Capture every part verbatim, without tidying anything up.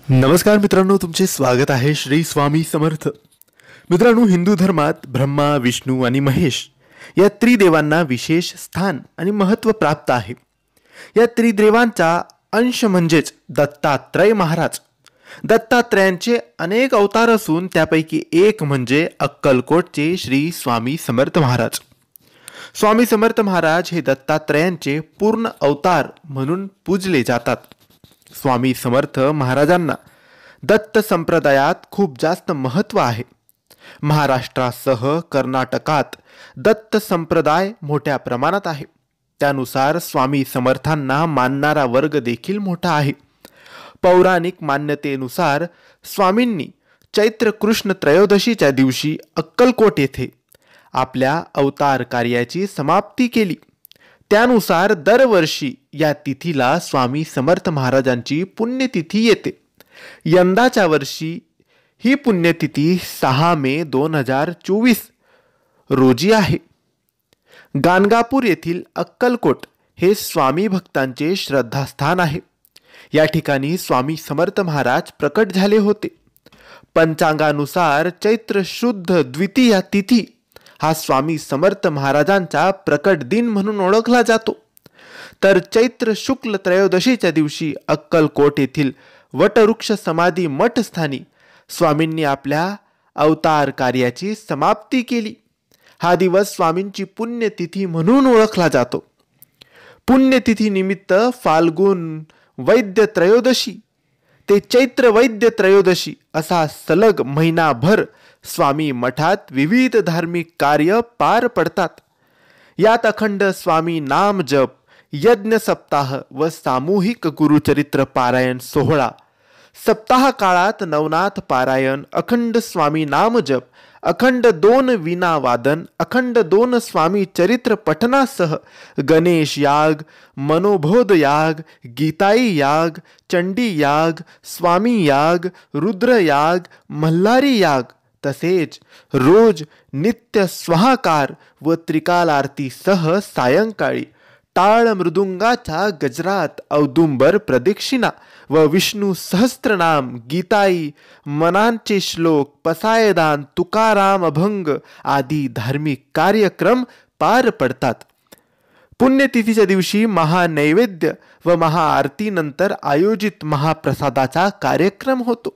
नमस्कार मित्रांनो, तुमचे स्वागत आहे श्री स्वामी समर्थ. मित्रांनो, हिंदू धर्मात ब्रह्मा, विष्णू आणि महेश या त्रिदेवांना विशेष स्थान आणि महत्त्व प्राप्त आहे. या त्रिदेवांचा अंश म्हणजेच दत्तात्रय महाराज. दत्तात्रयांचे अनेक अवतार असून त्यापैकी एक म्हणजे अक्कलकोटचे श्री स्वामी समर्थ महाराज. स्वामी समर्थ महाराज हे दत्तात्रयांचे पूर्ण अवतार म्हणून पूजले जातात. स्वामी समर्थ महाराजांना दत्त संप्रदायात खूप जास्त महत्त्व आहे. महाराष्ट्रासह कर्नाटकात दत्त संप्रदाय मोठ्या प्रमाणात आहे. त्यानुसार स्वामी समर्थांना मानणारा वर्ग देखील मोठा आहे. पौराणिक मान्यतेनुसार स्वामींनी चैत्र कृष्ण त्रयोदशीच्या दिवशी अक्कलकोट येथे आपल्या अवतार कार्याची समाप्ती केली. त्यानुसार दरवर्षी या तिथीला स्वामी समर्थ महाराजांची पुण्यतिथी येते. यंदाच्या वर्षी ही पुण्यतिथी सहा मे दोन हजार चोवीस रोजी आहे. गाणगापूर येथील अक्कलकोट हे स्वामी भक्तांचे श्रद्धास्थान आहे. या ठिकाणी स्वामी समर्थ महाराज प्रकट झाले होते. पंचांगानुसार चैत्र शुद्ध द्वितीया तिथी हा स्वामी समर्थ महाराजांचा प्रकट दिन म्हणून ओळखला जातो. तर चैत्र शुक्ल त्रयोदशीच्या दिवशी अक्कलकोट येथील वटवृक्ष समाधी मठ स्थानी स्वामींनी आपल्या अवतार कार्याची समाप्ती केली. हा दिवस स्वामींची पुण्यतिथी म्हणून ओळखला जातो. पुण्यतिथी निमित्त फाल्गुन वैद्य त्रयोदशी ते चैत्र वैद्य त्रयोदशी असा सलग महिनाभर स्वामी मठात विविध धार्मिक कार्य पार पडतात. यात अखंड स्वामी नाम जप, यज्ञ सप्ताह व सामूहिक गुरुचरित्र पारायण सोहळा, सप्ताह काळात नवनाथ पारायण, अखंड स्वामी नाम जप, अखंड दोन वीणा वादन, अखंड दोन स्वामी चरित्र पठनासह गणेश याग, मनोबोध याग, गीताई याग, चंडी याग, स्वामी याग, रुद्र याग, मल्हारी याग, तसेच रोज नित्य स्वाहाकार व त्रिकाल आरतीसह सायंकाळी टाळ मृदुंगाच्या गजरात औदुंबर प्रदक्षिणा व विष्णू सहस्त्रनाम, गीताई, मनांचे श्लोक, पसायदान, तुकाराम अभंग आदी धार्मिक कार्यक्रम पार पडतात. पुण्यतिथीच्या दिवशी महानैवेद्य व महाआरतीनंतर आयोजित महाप्रसादाचा कार्यक्रम होतो.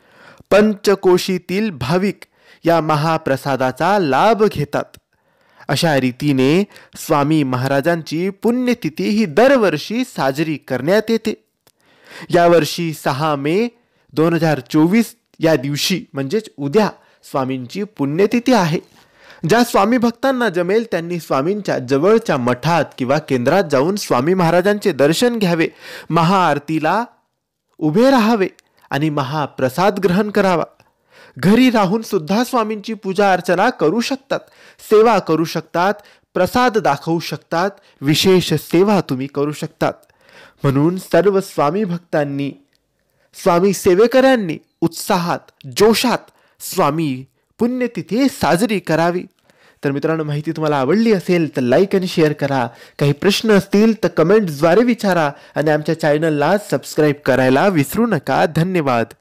पंचकोशीतील भाविक या महाप्रसादाचा लाभ घेतात. अशा रीतीने स्वामी महाराजांची पुण्यतिथी ही दरवर्षी साजरी करण्यात येते. यावर्षी सहा मे दोन हजार चोवीस या दिवशी म्हणजेच उद्या स्वामींची पुण्यतिथी आहे. ज्या स्वामी भक्तांना जमेल त्यांनी स्वामींच्या जवळच्या मठात किंवा केंद्रात जाऊन स्वामी महाराजांचे दर्शन घ्यावे, महाआरतीला उभे राहावे आणि महाप्रसाद ग्रहण करावा. घरी राहून सुद्धा स्वामींची पूजा अर्चना करू शकतात, सेवा करू शकतात, प्रसाद दाखवू शकतात, विशेष सेवा तुम्ही करू शकतात. म्हणून सर्व स्वामी भक्तांनी, स्वामी सेवेकऱ्यांनी उत्साहात, जोशात स्वामी पुण्यतिथी साजरी करावी. तर मित्रांनो, माहिती तुम्हाला आवडली असेल तर लाईक आणि शेअर करा. काही प्रश्न असतील तर कमेंट्सद्वारे विचारा आणि आमच्या चॅनलला सबस्क्राईब करायला विसरू नका. धन्यवाद.